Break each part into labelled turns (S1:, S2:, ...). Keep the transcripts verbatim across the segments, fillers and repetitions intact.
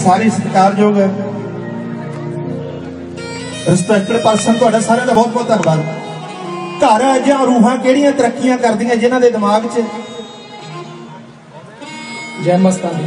S1: सारे सत्कारयोग रिस्पैक्टेड परसन तुहाडा सारिਆਂ ਦਾ बहुत बहुत धन्यवाद। घर अजियां रूहां किहड़ियां तरक्कियां करदियां जिन्हां दे दिमाग च
S2: जय मस्तानी।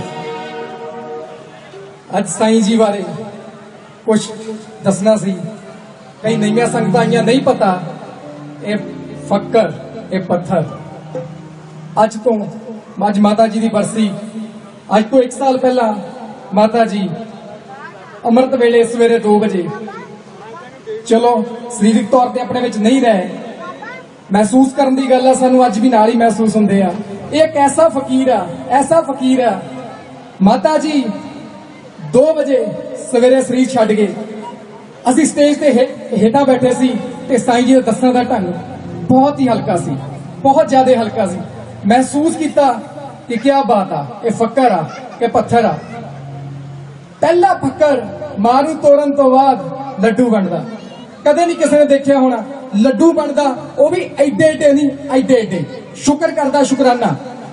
S2: अज साईं जी बारे कुछ दसना सी, कई नईयां संगतां आईयां नहीं पता। ये फक्कर ये पत्थर अज तो अज माता जी की बरसी, अज तो एक साल पहला माता जी अमृत वेले सवेरे दो बजे चलो सरीरक तौर पर अपने विच नहीं रहे, महसूस करने की गल है सानू अज भी नाल ही महसूस होंदे आ। एक ऐसा फकीर आ ऐसा फकीर आ माता जी दो बजे सवेरे शरीर छड्ड गए। असी स्टेज ते हेठा बैठे सी ते साईं जी दा दसण दा ढंग बहुत ही हल्का सी, बहुत ज्यादा हल्का सी। महसूस किया कि क्या बात आ, ये फक्कर आ कि पत्थर आ। पहला फक्कर मां नूं तोड़न तो बाद लड्डू बनदा, कदे नहीं किसी ने देखा होना। लड्डू बनदा वो भी एडे एडे नहीं, एडे एडे। शुक्र करदा शुकराना,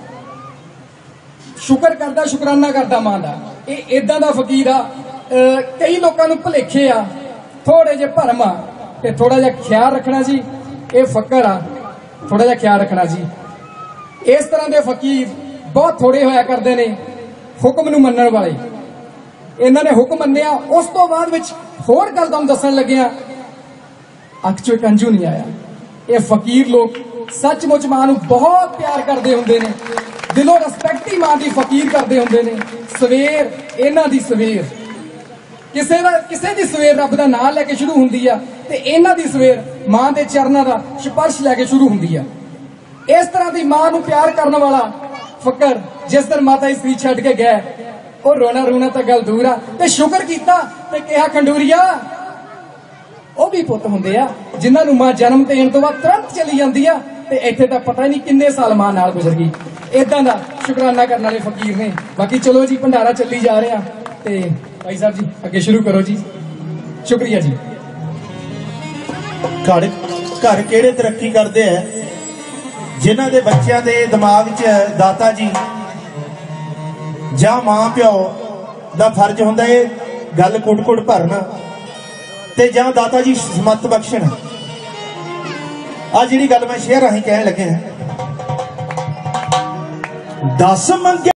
S2: शुक्र करदा शुकराना करदा मां दा। ये इदां दा फकीर आ। कई लोगों नूं भुलेखे आ, थोड़े जे भरम आ ते थोड़ा जिहा ख्याल रखना जी। ये फक्कर आ, थोड़ा जिहा ख्याल रखना जी। इस तरह के फकीर बहुत थोड़े होया करते ने हुक्म नूं मनण वाले। इन्हां ने हुक्म मन्निया, उस तो बाद विच होर गल तुहानूं दस्सण लग्गिया, अख चों एक अंजू नहीं आया। ये फकीर लोग सचमुच मां नूं बहुत प्यार करते हुंदे ने, दिलों रिस्पैक्ट ही मां की फकीर करते हुंदे ने। सवेर इन्हां दी सवेर किसे दा किसे दी सवेर रब दा नाम लैके शुरू हुंदी आ ते इन्हां दी सवेर मां दे चरनां दा स्पर्श लैके शुरू हुंदी आ। इस तरह की मां नूं प्यार करने वाला फक्कर जिस दिन माता जी शरीर छड्ड के गए, और रोना रोना तो गल दूर आ ते शुक्र कीता ते कहा खंडूरिया वो भी पुत हुंदे आ जिन्हां नूं मां जन्म देण तो बाद तुरंत चली जांदी आ ते इत्थे तां पता ही नहीं किन्ने साल मां नाल गुजर गई। इदां दा शुकराना करने वाले फकीर ने। बाकी चलो जी भंडारा चली जा रहा ते भाई साहब जी अगे शुरू करो जी। शुक्रिया जी।
S1: घर घर किहड़े तरक्की करते हैं जिन्हां दे बच्चों के दिमाग च दाता जी जां मां प्यो दा फर्ज हुंदा है गल कुट कुट भरना ते जां दाता जी समत बख्शण। आ जिहड़ी गल मैं शेयर राहीं कहण लगे दस मंगे